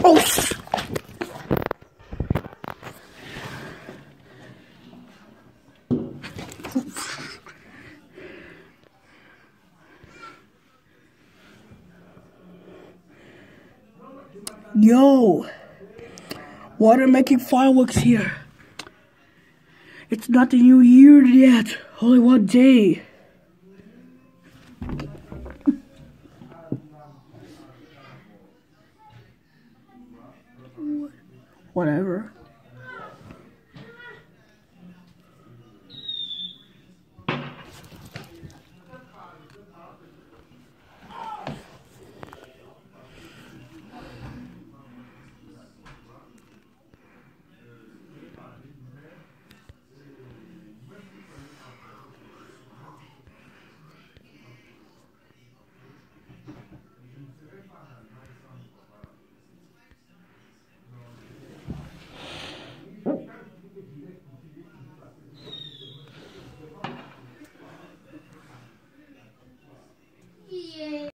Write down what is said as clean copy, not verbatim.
Oh! Yo! Why are making fireworks here? It's not the new year yet. Only one day. Whatever.